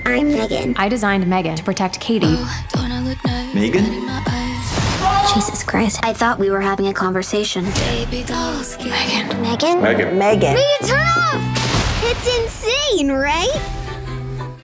I'm Megan. I designed Megan to protect Katie. Megan? Jesus Christ. I thought we were having a conversation. Megan. Megan? Megan. Megan. Turn off! It's insane, right?